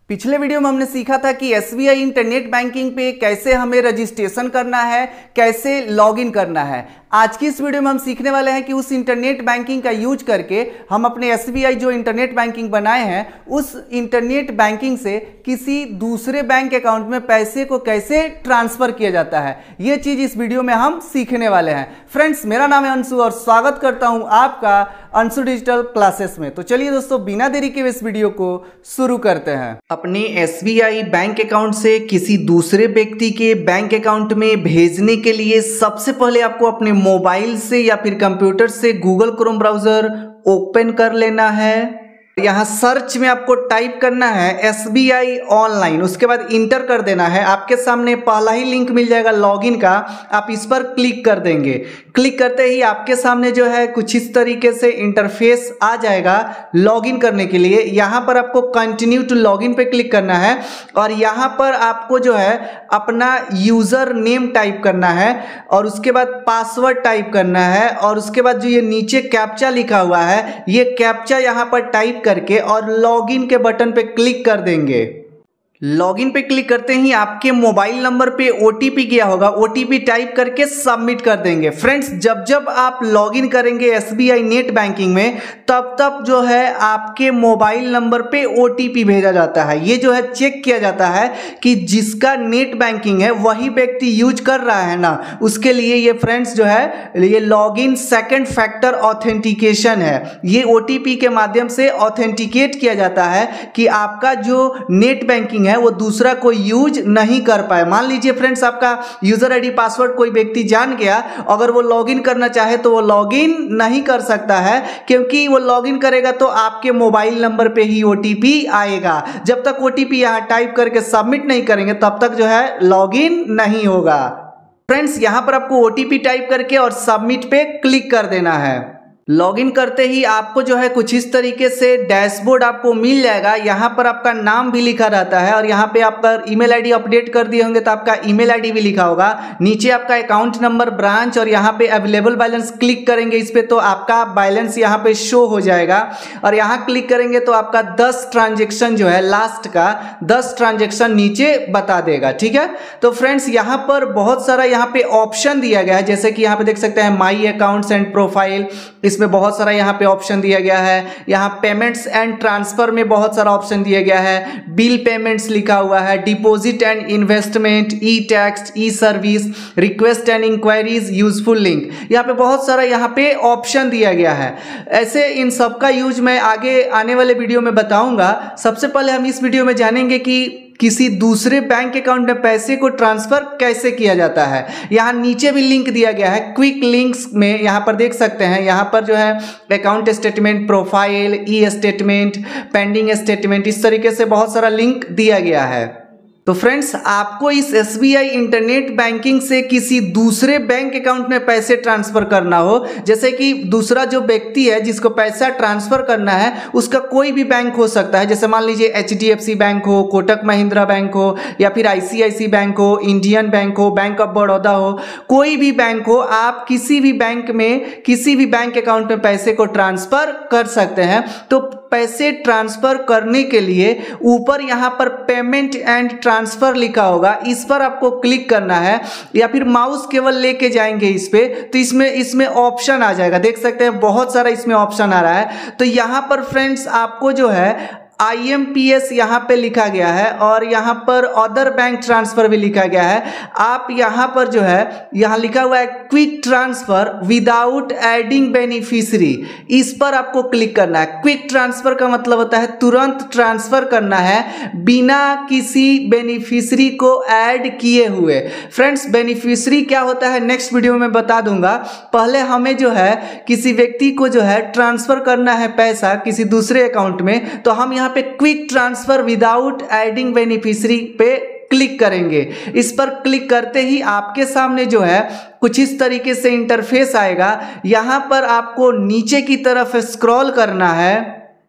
पिछले वीडियो में हमने सीखा था कि एसबीआई इंटरनेट बैंकिंग पे कैसे हमें रजिस्ट्रेशन करना है, कैसे लॉगिन करना है। आज की इस वीडियो में हम सीखने वाले हैं कि उस इंटरनेट बैंकिंग का यूज करके हम अपने एसबीआई जो इंटरनेट बैंकिंग बनाए हैं उस इंटरनेट बैंकिंग से किसी दूसरे बैंक अकाउंट में पैसे को कैसे ट्रांसफर किया जाता है। ये चीज इस वीडियो में हम सीखने वाले हैं। फ्रेंड्स, मेरा नाम है अंशु और स्वागत करता हूं आपका अंशु डिजिटल क्लासेस में। तो चलिए दोस्तों, बिना देरी के इस वीडियो को शुरू करते हैं। अपने एसबीआई बैंक अकाउंट से किसी दूसरे व्यक्ति के बैंक अकाउंट में भेजने के लिए सबसे पहले आपको अपने मोबाइल से या फिर कंप्यूटर से गूगल क्रोम ब्राउजर ओपन कर लेना है। यहाँ सर्च में आपको टाइप करना है एसबीआई ऑनलाइन, उसके बाद इंटर कर देना है। आपके सामने पहला ही लिंक मिल जाएगा लॉगिन का, आप इस पर क्लिक कर देंगे। क्लिक करते ही आपके सामने जो है कुछ इस तरीके से इंटरफेस आ जाएगा लॉगिन करने के लिए। यहाँ पर आपको कंटिन्यू टू लॉगिन पे क्लिक करना है और यहाँ पर आपको जो है अपना यूजर नेम टाइप करना है और उसके बाद पासवर्ड टाइप करना है और उसके बाद जो ये नीचे कैप्चा लिखा हुआ है ये कैप्चा यहाँ पर टाइप करके और लॉगिन के बटन पे क्लिक कर देंगे। लॉगिन पे क्लिक करते ही आपके मोबाइल नंबर पे ओटीपी गया होगा, ओटीपी टाइप करके सबमिट कर देंगे। फ्रेंड्स, जब जब आप लॉगिन करेंगे एसबीआई नेट बैंकिंग में तब तब जो है आपके मोबाइल नंबर पे ओटीपी भेजा जाता है। ये जो है चेक किया जाता है कि जिसका नेट बैंकिंग है वही व्यक्ति यूज कर रहा है ना, उसके लिए ये फ्रेंड्स जो है ये लॉगिन सेकंड फैक्टर ऑथेंटिकेशन है। ये ओटीपी के माध्यम से ऑथेंटिकेट किया जाता है कि आपका जो नेट बैंकिंग है वो दूसरा कोई यूज नहीं कर पाए। मान लीजिए फ्रेंड्स, आपका यूजर आईडी पासवर्ड कोई व्यक्ति जान गया, अगर वो लॉगिन करना चाहे तो वो लॉगिन नहीं कर सकता है, क्योंकि वो लॉगिन करेगा तो आपके मोबाइल नंबर पे ही ओटीपी आएगा। जब तक ओटीपी यहां टाइप करके सबमिट नहीं करेंगे तब तक जो है लॉगिन नहीं होगा। फ्रेंड्स, यहां पर आपको ओटीपी टाइप करके और सबमिट पे क्लिक कर देना है। लॉगिन करते ही आपको जो है कुछ इस तरीके से डैशबोर्ड आपको मिल जाएगा। यहाँ पर आपका नाम भी लिखा रहता है और यहाँ पे आप ईमेल आईडी अपडेट कर दिए होंगे तो आपका ईमेल आईडी भी लिखा होगा। नीचे आपका अकाउंट नंबर, ब्रांच और यहाँ पे अवेलेबल बैलेंस क्लिक करेंगे इस पे तो आपका बैलेंस यहाँ पे शो हो जाएगा। और यहाँ क्लिक करेंगे तो आपका 10 ट्रांजेक्शन जो है लास्ट का 10 ट्रांजेक्शन नीचे बता देगा। ठीक है, तो फ्रेंड्स यहाँ पर बहुत सारा यहाँ पे ऑप्शन दिया गया है, जैसे कि यहाँ पे देख सकते हैं माई अकाउंट्स एंड प्रोफाइल, इसमें बहुत सारा यहाँ पे ऑप्शन दिया गया है। यहाँ पेमेंट्स एंड ट्रांसफर में बहुत सारा ऑप्शन दिया गया है। बिल पेमेंट्स लिखा हुआ है, deposit and investment, e tax, e service, request and enquiries, useful link. यहाँ पे बहुत सारा यहाँ पे ऑप्शन दिया गया है। ऐसे इन सब का यूज मैं आगे आने वाले वीडियो में बताऊंगा। सबसे पहले हम इस वीडियो में जानेंगे कि किसी दूसरे बैंक अकाउंट में पैसे को ट्रांसफर कैसे किया जाता है। यहाँ नीचे भी लिंक दिया गया है, क्विक लिंक्स में यहाँ पर देख सकते हैं। यहाँ पर जो है account statement, profile, e statement, pending statement, इस तरीके से बहुत सारा लिंक दिया गया है। तो फ्रेंड्स, आपको इस एसबीआई इंटरनेट बैंकिंग से किसी दूसरे बैंक अकाउंट में पैसे ट्रांसफर करना हो, जैसे कि दूसरा जो व्यक्ति है जिसको पैसा ट्रांसफर करना है उसका कोई भी बैंक हो सकता है। जैसे मान लीजिए एचडीएफसी बैंक हो, कोटक महिंद्रा बैंक हो या फिर आईसीआईसी बैंक हो, इंडियन बैंक हो, बैंक ऑफ बड़ौदा हो, कोई भी बैंक हो, आप किसी भी बैंक में किसी भी बैंक अकाउंट में पैसे को ट्रांसफर कर सकते हैं। तो पैसे ट्रांसफर करने के लिए ऊपर यहाँ पर पेमेंट एंड ट्रांसफर लिखा होगा, इस पर आपको क्लिक करना है या फिर माउस केवल लेके जाएंगे इस पे तो इसमें ऑप्शन आ जाएगा। देख सकते हैं बहुत सारा इसमें ऑप्शन आ रहा है। तो यहाँ पर फ्रेंड्स आपको जो है IMPS यहाँ पे लिखा गया है और यहाँ पर अदर बैंक ट्रांसफर भी लिखा गया है। आप यहाँ पर जो है यहाँ लिखा हुआ है quick transfer without adding beneficiary, इस पर आपको क्लिक करना है। क्विक ट्रांसफर का मतलब होता है तुरंत ट्रांसफर करना है बिना किसी बेनिफिशियरी को ऐड किए हुए। फ्रेंड्स, बेनिफिशियरी क्या होता है नेक्स्ट वीडियो में बता दूंगा। पहले हमें जो है किसी व्यक्ति को जो है ट्रांसफर करना है पैसा किसी दूसरे अकाउंट में, तो हम यहाँ पे quick transfer without adding beneficiary पे क्लिक करेंगे। इस पर क्लिक करते ही आपके सामने जो है कुछ इस तरीके से इंटरफेस आएगा। यहां पर आपको नीचे की तरफ स्क्रॉल करना है।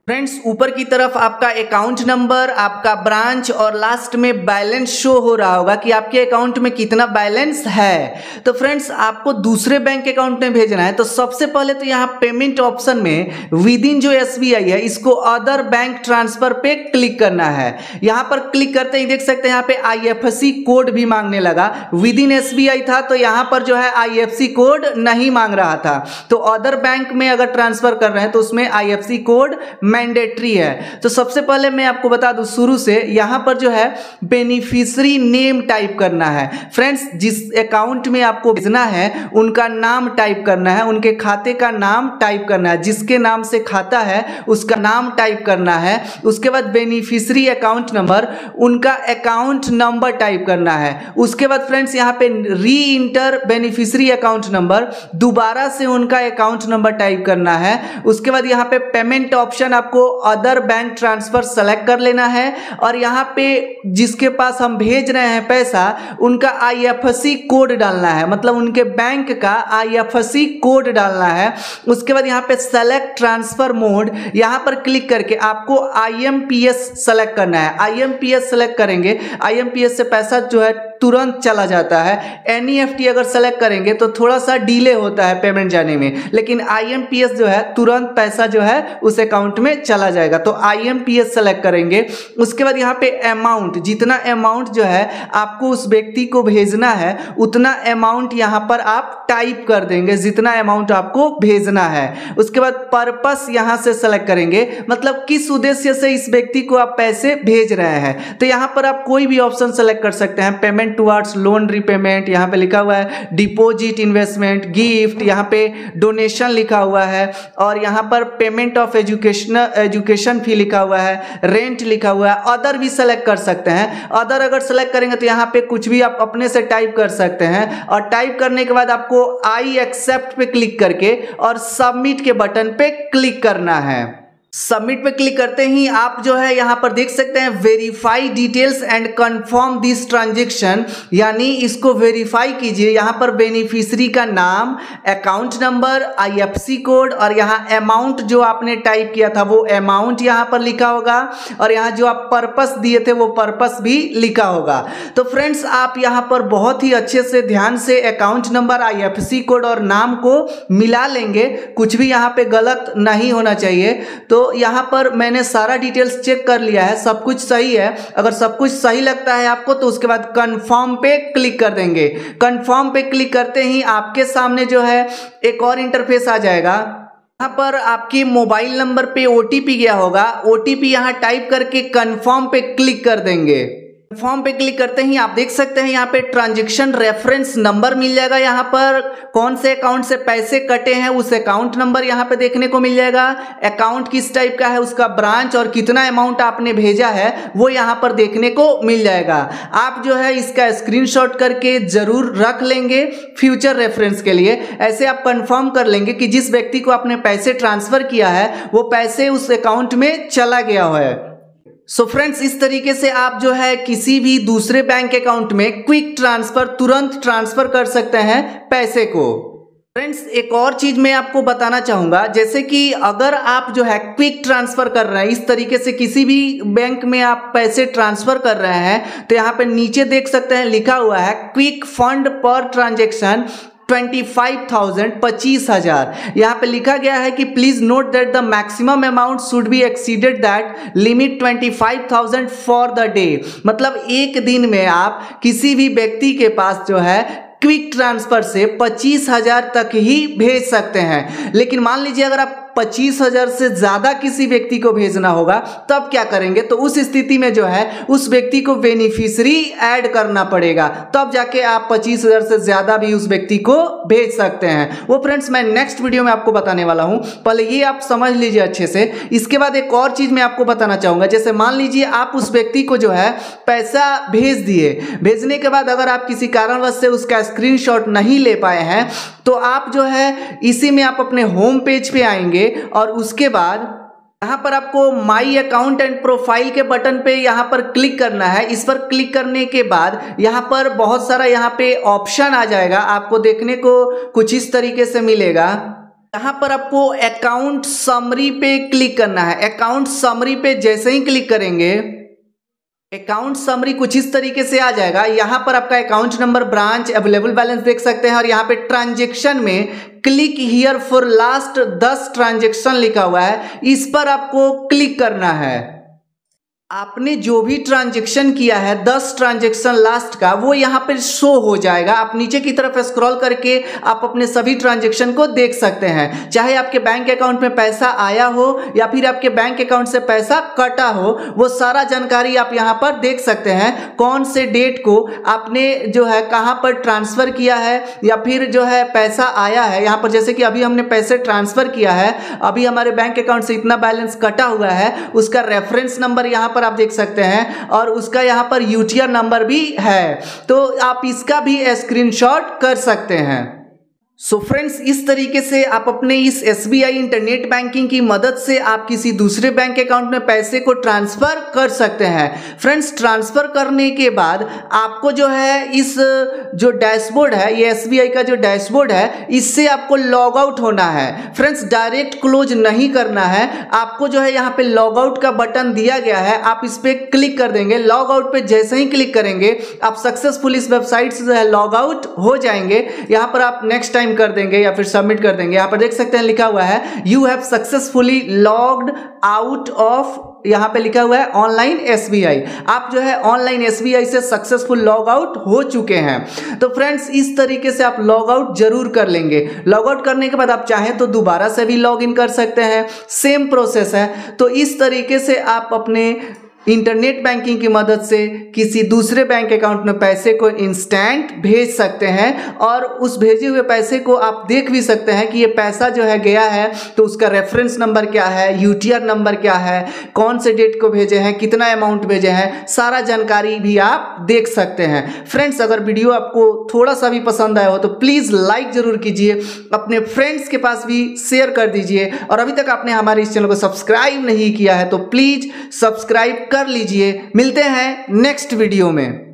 फ्रेंड्स, ऊपर की तरफ आपका अकाउंट नंबर, आपका ब्रांच और लास्ट में बैलेंस शो हो रहा होगा कि आपके अकाउंट में कितना बैलेंस है। तो फ्रेंड्स, आपको दूसरे बैंक अकाउंट में भेजना है तो सबसे पहले तो यहाँ पेमेंट ऑप्शन में विद इन जो एसबीआई है इसको अदर बैंक ट्रांसफर पे क्लिक करना है। यहाँ पर क्लिक करते ही देख सकते हैं यहाँ पे आईएफएससी कोड भी मांगने लगा। विद इन एसबीआई था तो यहाँ पर जो है आईएफएससी कोड नहीं मांग रहा था। तो अदर बैंक में अगर ट्रांसफर कर रहे हैं तो उसमें आईएफएससी कोड मैंडेटरी है। तो सबसे पहले मैं आपको बता दूं शुरू से, यहां पर जो है बेनिफिशियरी नेम टाइप करना है। फ्रेंड्स, जिस अकाउंट में आपको भेजना है उनका नाम टाइप करना है, उनके खाते का नाम टाइप करना है, जिसके नाम से खाता है उसका नाम टाइप करना है। उसके बाद बेनिफिशियरी अकाउंट नंबर, उनका अकाउंट नंबर टाइप करना है। उसके बाद फ्रेंड्स यहाँ पे री इंटर बेनिफिशियरी अकाउंट नंबर, दोबारा से उनका अकाउंट नंबर टाइप करना है। उसके बाद यहाँ पे पेमेंट ऑप्शन आपको अदर बैंक ट्रांसफर सेलेक्ट कर लेना है और यहाँ पे जिसके पास हम भेज रहे हैं पैसा उनका आईएफएससी कोड डालना है, मतलब उनके बैंक का आईएफएससी कोड डालना है। उसके बाद यहाँ पे सेलेक्ट ट्रांसफर मोड, यहाँ पर क्लिक करके आपको आईएमपीएस सेलेक्ट करना है। आईएमपीएस सेलेक्ट करेंगे, आईएमपीएस से पैसा जो है तुरंत चला जाता है। एनईएफटी अगर सेलेक्ट करेंगे तो थोड़ा सा डिले होता है पेमेंट जाने में, लेकिन आईएमपीएस जो है तुरंत पैसा जो है उस अकाउंट में चला जाएगा। तो आईएमपीएस सेलेक्ट करेंगे। उसके बाद यहाँ पे अमाउंट, जितना अमाउंट जो है आपको उस व्यक्ति को भेजना है उतना अमाउंट यहाँ पर आप टाइप कर देंगे, जितना अमाउंट आपको भेजना है। उसके बाद पर्पस यहाँ से सेलेक्ट करेंगे, मतलब किस उद्देश्य से इस व्यक्ति को आप पैसे भेज रहे हैं। तो यहाँ पर आप कोई भी ऑप्शन सेलेक्ट कर सकते हैं। पेमेंट टुवर्ड्स लोन रिपेमेंट, यहाँ पे लिखा हुआ है डिपॉजिट, इन्वेस्टमेंट, गिफ्ट, यहाँ पे डोनेशन लिखा हुआ है और यहाँ पर पेमेंट ऑफ एजुकेशन फी लिखा हुआ है, रेंट लिखा हुआ है। अदर भी सेलेक्ट कर सकते हैं। अदर अगर सेलेक्ट करेंगे तो यहाँ पे कुछ भी आप अपने से टाइप कर सकते हैं और टाइप करने के बाद आपको आई एक्सेप्ट पे क्लिक करके और सबमिट के बटन पे क्लिक करना है। सबमिट पे क्लिक करते ही आप जो है यहाँ पर देख सकते हैं verify details and confirm this transaction, यानी इसको वेरीफाई कीजिए। यहाँ पर बेनिफिशियरी का नाम, अकाउंट नंबर, आईएफएससी कोड और यहाँ अमाउंट जो आपने टाइप किया था वो अमाउंट यहाँ पर लिखा होगा और यहाँ जो आप पर्पस दिए थे वो पर्पस भी लिखा होगा। तो फ्रेंड्स, आप यहाँ पर बहुत ही अच्छे से ध्यान से अकाउंट नंबर, आईएफएससी कोड और नाम को मिला लेंगे, कुछ भी यहाँ पे गलत नहीं होना चाहिए। तो यहाँ पर मैंने सारा डिटेल्स चेक कर लिया है, सब कुछ सही है। अगर सब कुछ सही लगता है आपको तो उसके बाद कंफर्म पे क्लिक कर देंगे। कंफर्म पे क्लिक करते ही आपके सामने जो है एक और इंटरफेस आ जाएगा। यहाँ पर आपके मोबाइल नंबर पे ओटीपी गया होगा, ओटीपी यहाँ टाइप करके कंफर्म पे क्लिक कर देंगे। फॉर्म पे क्लिक करते ही आप देख सकते हैं यहाँ पे ट्रांजैक्शन रेफरेंस नंबर मिल जाएगा। यहाँ पर कौन से अकाउंट से पैसे कटे हैं उस अकाउंट नंबर यहाँ पे देखने को मिल जाएगा। अकाउंट किस टाइप का है, उसका ब्रांच और कितना अमाउंट आपने भेजा है वो यहाँ पर देखने को मिल जाएगा। आप जो है इसका स्क्रीनशॉट करके जरूर रख लेंगे फ्यूचर रेफरेंस के लिए। ऐसे आप कंफर्म कर लेंगे कि जिस व्यक्ति को आपने पैसे ट्रांसफर किया है वो पैसे उस अकाउंट में चला गया है। सो फ्रेंड्स, इस तरीके से आप जो है किसी भी दूसरे बैंक अकाउंट में क्विक ट्रांसफर तुरंत ट्रांसफर कर सकते हैं पैसे को। फ्रेंड्स, एक और चीज मैं आपको बताना चाहूंगा, जैसे कि अगर आप जो है क्विक ट्रांसफर कर रहे हैं, इस तरीके से किसी भी बैंक में आप पैसे ट्रांसफर कर रहे हैं तो यहाँ पे नीचे देख सकते हैं लिखा हुआ है क्विक फंड पर ट्रांजेक्शन 25,000 25,000। यहाँ पे लिखा गया है कि please note that the maximum amount should be exceeded that limit 25,000 for the day. मतलब एक दिन में आप किसी भी व्यक्ति के पास जो है क्विक ट्रांसफर से 25,000 तक ही भेज सकते हैं। लेकिन मान लीजिए अगर आप 25,000 से ज्यादा किसी व्यक्ति को भेजना होगा तब क्या करेंगे, तो उस स्थिति में जो है उस व्यक्ति को बेनिफिशियरी ऐड करना पड़ेगा, तब जाके आप 25,000 से ज्यादा भी उस व्यक्ति को भेज सकते हैं। वो फ्रेंड्स मैं नेक्स्ट वीडियो में आपको बताने वाला हूं, पहले ये आप समझ लीजिए अच्छे से। इसके बाद एक और चीज मैं आपको बताना चाहूंगा, जैसे मान लीजिए आप उस व्यक्ति को जो है पैसा भेज दिए, भेजने के बाद अगर आप किसी कारणवश से उसका स्क्रीनशॉट नहीं ले पाए हैं तो आप जो है इसी में आप अपने होम पेज पे आएंगे और उसके बाद यहाँ पर आपको माई अकाउंट एंड प्रोफाइल के बटन पे यहाँ पर क्लिक करना है। इस पर क्लिक करने के बाद यहाँ पर बहुत सारा यहाँ पे ऑप्शन आ जाएगा, आपको देखने को कुछ इस तरीके से मिलेगा। यहाँ पर आपको अकाउंट समरी पे क्लिक करना है। अकाउंट समरी पे जैसे ही क्लिक करेंगे अकाउंट समरी कुछ इस तरीके से आ जाएगा। यहाँ पर आपका account number, branch, available balance देख सकते हैं और यहाँ पे ट्रांजेक्शन में click here for last 10 transaction लिखा हुआ है, इस पर आपको क्लिक करना है। आपने जो भी ट्रांजेक्शन किया है 10 ट्रांजेक्शन लास्ट का, वो यहाँ पर शो हो जाएगा। आप नीचे की तरफ स्क्रॉल करके आप अपने सभी ट्रांजेक्शन को देख सकते हैं, चाहे आपके बैंक अकाउंट में पैसा आया हो या फिर आपके बैंक अकाउंट से पैसा कटा हो, वो सारा जानकारी आप यहाँ पर देख सकते हैं। कौन से डेट को आपने जो है कहाँ पर ट्रांसफर किया है या फिर जो है पैसा आया है। यहाँ पर जैसे कि अभी हमने पैसे ट्रांसफर किया है, अभी हमारे बैंक अकाउंट से इतना बैलेंस कटा हुआ है, उसका रेफरेंस नंबर यहाँ पर आप देख सकते हैं और उसका यहां पर यूटीआर नंबर भी है, तो आप इसका भी स्क्रीनशॉट कर सकते हैं। सो फ्रेंड्स, इस तरीके से आप अपने इस एसबीआई इंटरनेट बैंकिंग की मदद से आप किसी दूसरे बैंक अकाउंट में पैसे को ट्रांसफर कर सकते हैं। फ्रेंड्स, ट्रांसफर करने के बाद आपको जो है इस जो डैशबोर्ड है, ये एसबीआई का जो डैशबोर्ड है, इससे आपको लॉग आउट होना है। फ्रेंड्स, डायरेक्ट क्लोज नहीं करना है, आपको जो है यहाँ पे लॉग आउट का बटन दिया गया है, आप इस पर क्लिक कर देंगे। लॉग आउट पे जैसे ही क्लिक करेंगे आप सक्सेसफुल इस वेबसाइट से जो है लॉग आउट हो जाएंगे। यहाँ पर आप नेक्स्ट टाइम कर देंगे या फिर सबमिट कर देंगे। यहां पर देख सकते हैं लिखा हुआ है you have successfully logged out of, यहां पे लिखा हुआ है ऑनलाइन एसबीआई। आप जो है ऑनलाइन एसबीआई से सक्सेसफुल लॉग आउट हो चुके हैं। तो फ्रेंड्स, इस तरीके से आप लॉग आउट जरूर कर लेंगे। लॉग आउट करने के बाद आप चाहें तो दोबारा से भी लॉग इन कर सकते हैं, सेम प्रोसेस है। तो इस तरीके से आप अपने इंटरनेट बैंकिंग की मदद से किसी दूसरे बैंक अकाउंट में पैसे को इंस्टेंट भेज सकते हैं और उस भेजे हुए पैसे को आप देख भी सकते हैं कि ये पैसा जो है गया है तो उसका रेफरेंस नंबर क्या है, यूटीआर नंबर क्या है, कौन से डेट को भेजे हैं, कितना अमाउंट भेजे हैं, सारा जानकारी भी आप देख सकते हैं। फ्रेंड्स, अगर वीडियो आपको थोड़ा सा भी पसंद आया हो तो प्लीज़ लाइक जरूर कीजिए, अपने फ्रेंड्स के पास भी शेयर कर दीजिए और अभी तक आपने हमारे इस चैनल को सब्सक्राइब नहीं किया है तो प्लीज़ सब्सक्राइब कर लीजिए। मिलते हैं नेक्स्ट वीडियो में।